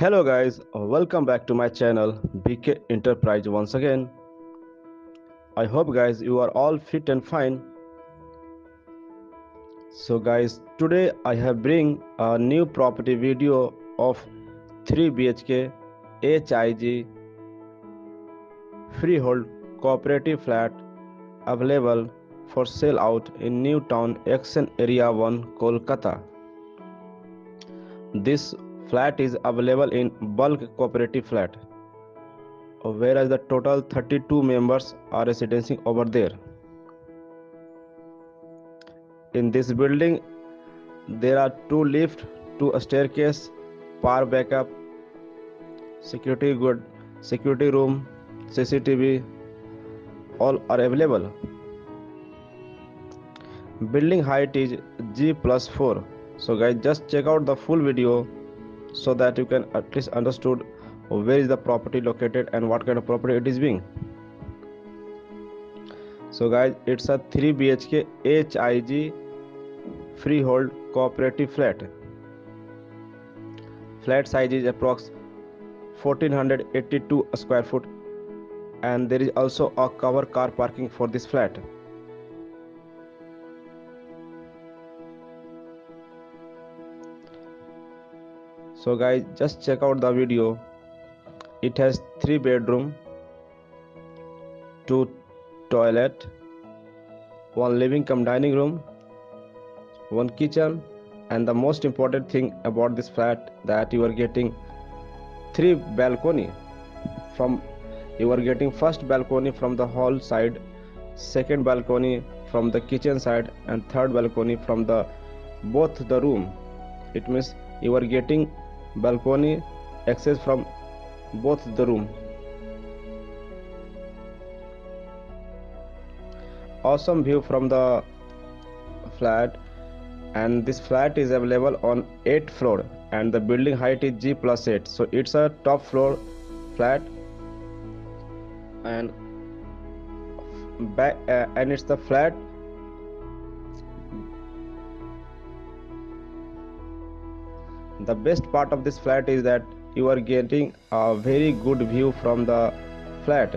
Hello guys, welcome back to my channel BK Enterprise once again. I hope guys you are all fit and fine. So guys, today I have bring a new property video of 3 BHK HIG freehold cooperative flat available for sale out in New Town Action Area 1 Kolkata. This flat is available in bulk cooperative flat, whereas the total 32 members are residing over there. In this building, there are 2 lifts, 2 staircase, power backup, security room, CCTV, all are available. Building height is G+4. So guys, just check out the full video so that you can at least understood where is the property located and what kind of property it is being. So guys, it's a 3 BHK HIG freehold cooperative flat. Flat size is approx 1482 square foot, and there is also a cover car parking for this flat. So guys, just check out the video. It has 3 bedroom, 2 toilet, 1 living cum dining room, 1 kitchen, and the most important thing about this flat that you are getting 3 balcony. You are getting first balcony from the hall side, second balcony from the kitchen side, and third balcony from the both the room. It means you are getting balcony access from both the room. Awesome view from the flat, and this flat is available on 8th floor, and the building height is G+8. So it's a top floor flat, and it's the flat the best part of this flat is that you are getting a very good view from the flat.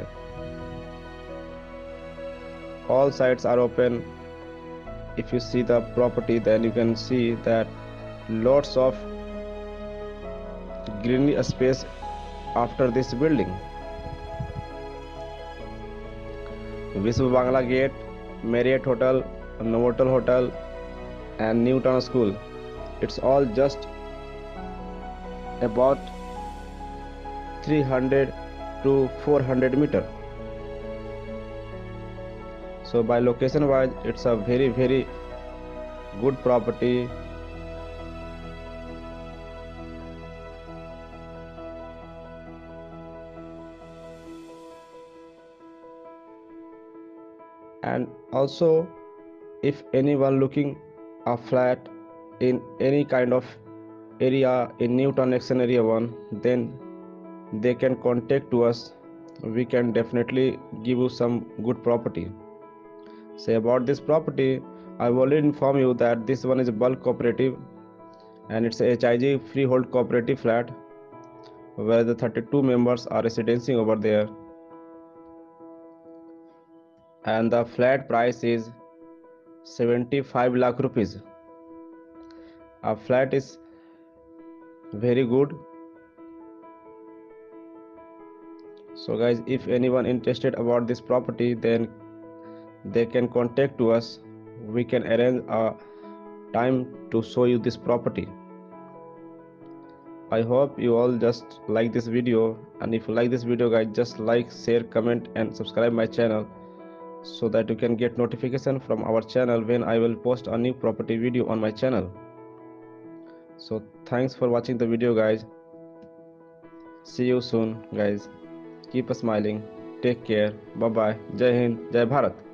All sides are open. If you see the property, then you can see that lots of green space after this building. Vishwa Bangla Gate, Marriott Hotel, Novotel Hotel, and New Town School. It's all just about 300 to 400 meter. So by location wise, it's a very good property. And also, if anyone looking a flat in any kind of area in New Town Action Area 1, then they can contact to us. We can definitely give you some good property. Say about this property, I will already inform you that this one is a bulk cooperative, and it's a HIG freehold cooperative flat where the 32 members are residing over there, and the flat price is 75 lakh rupees. Our flat is very good. So guys, if anyone interested about this property, then they can contact to us. We can arrange a time to show you this property. I hope you all just like this video, and if you like this video guys, just like, share, comment and subscribe my channel so that you can get notification from our channel when I will post a new property video on my channel. So thanks for watching the video guys. See you soon guys. Keep smiling. Take care. Bye bye. Jai Hind. Jai Bharat.